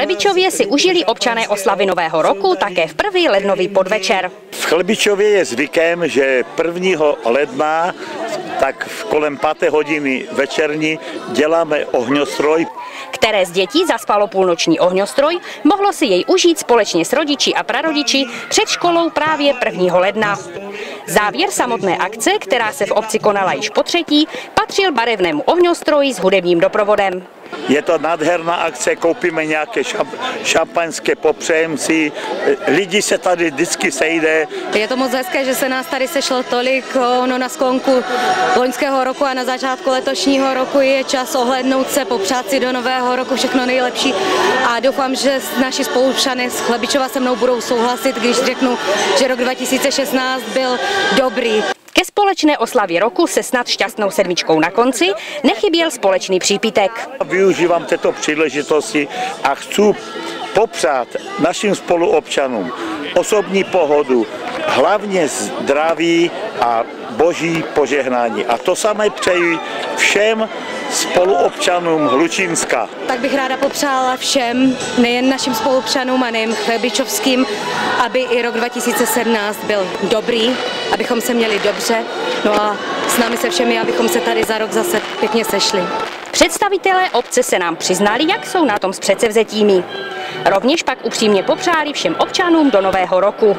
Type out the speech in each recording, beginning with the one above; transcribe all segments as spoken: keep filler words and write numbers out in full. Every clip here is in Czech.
Chlebičově si užili občané oslavy Nového roku také v první lednový podvečer. V Chlebičově je zvykem, že prvního ledna tak kolem páté hodiny večerní děláme ohňostroj. Které z dětí zaspalo půlnoční ohňostroj, mohlo si jej užít společně s rodiči a prarodiči před školou právě prvního ledna. Závěr samotné akce, která se v obci konala již po třetí, patřil barevnému ohňostroji s hudebním doprovodem. Je to nádherná akce, koupíme nějaké šamp šampaňské, popřejeme si, lidi se tady vždycky sejde. Je to moc hezké, že se nás tady sešlo tolik, ono na sklonku loňského roku a na začátku letošního roku je čas ohlédnout se, popřát si do nového roku všechno nejlepší a doufám, že naši spoluobčané z Chlebičova se mnou budou souhlasit, když řeknu, že rok dva tisíce šestnáct byl dobrý. Ke společné oslavě roku se snad šťastnou sedmičkou na konci nechyběl společný přípitek. Využívám této příležitosti a chci popřát našim spoluobčanům osobní pohodu, hlavně zdraví a boží požehnání. A to samé přeji všem spoluobčanům Hlučínska. Tak bych ráda popřála všem, nejen našim spoluobčanům a nejen chlebičovským, aby i rok dva tisíce sedmnáct byl dobrý, abychom se měli dobře, no a s námi se všemi, abychom se tady za rok zase pěkně sešli. Představitelé obce se nám přiznali, jak jsou na tom s předsevzetími. Rovněž pak upřímně popřáli všem občanům do nového roku.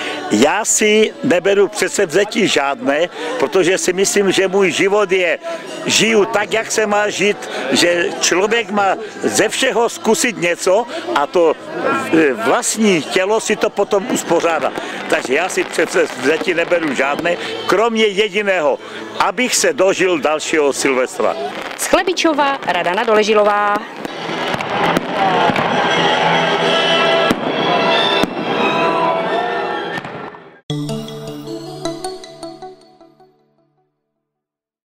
Já si neberu předsevzetí žádné, protože si myslím, že můj život je, žiju tak, jak se má žít, že člověk má ze všeho zkusit něco a to vlastní tělo si to potom uspořádá. Takže já si předsevzetí neberu žádné, kromě jediného, abych se dožil dalšího Silvestra. Z Chlebičova Radana Doležilová.